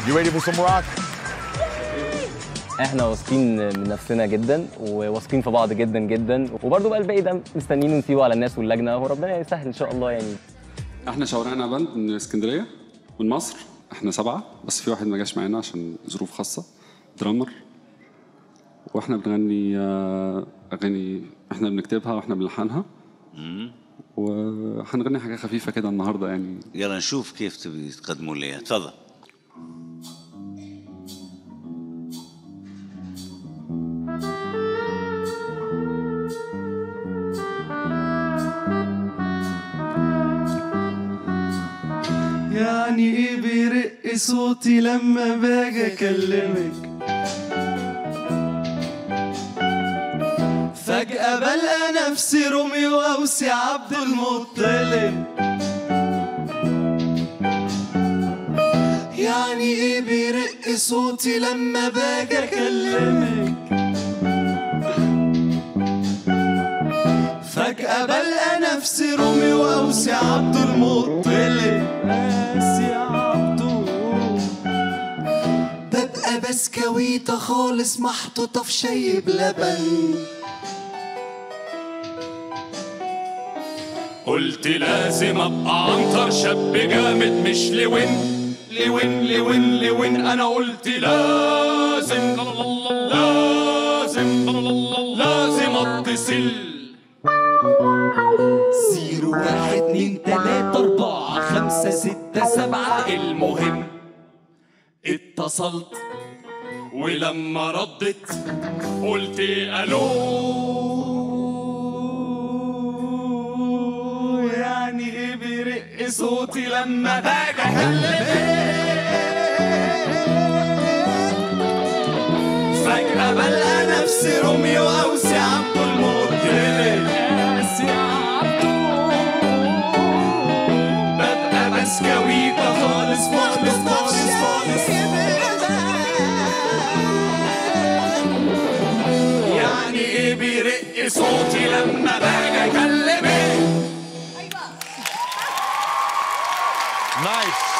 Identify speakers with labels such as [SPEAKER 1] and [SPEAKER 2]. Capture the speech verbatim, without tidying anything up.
[SPEAKER 1] You ready for some rock?
[SPEAKER 2] احنا واثقين من نفسنا جدا وواثقين في بعض جدا جدا، وبرضه بقى الباقي ده مستنيين نسيبه على الناس واللجنه، وربنا يسهل ان شاء الله يعني.
[SPEAKER 3] احنا شوارعنا باند من اسكندريه من مصر، احنا سبعه بس في واحد ما جاش معانا عشان ظروف خاصه، درامر. واحنا بنغني اغاني احنا بنكتبها واحنا بنلحنها، وهنغني حاجه خفيفه كده النهارده يعني.
[SPEAKER 4] يلا نشوف كيف تبي تقدموا لي. تفضل.
[SPEAKER 5] يعني ايه بيرق صوتي لما باجي اكلمك، فجأة بلقى نفسي روميو اوسي عبد المطلب. يعني ايه بيرق صوتي لما باجي اكلمك، فجأة بلقى نفسي روميو اوسي عبد المطلب. ببقى بسكويتة خالص محطوطة في شاي بلبن.
[SPEAKER 6] قلت لازم ابقى عنتر شاب جامد مش لوين لوين لوين لوين. انا قلت لازم لازم لازم اتصل.
[SPEAKER 5] زيرو واحد اتنين تلاتة اربعة خمسة ستة سبعة.
[SPEAKER 6] المهم اتصلت ولما ردت قلت الو.
[SPEAKER 5] يعني ايه بيرق صوتي لما باجي اكلمك، فجأة بلقى نفسي روميو اوسي عبد المطلب. ببقى بسكويتة خالص خالص خالص خالص.
[SPEAKER 6] يعني ايه بيرق صوتي لما باجي اكلمك.
[SPEAKER 1] Nice.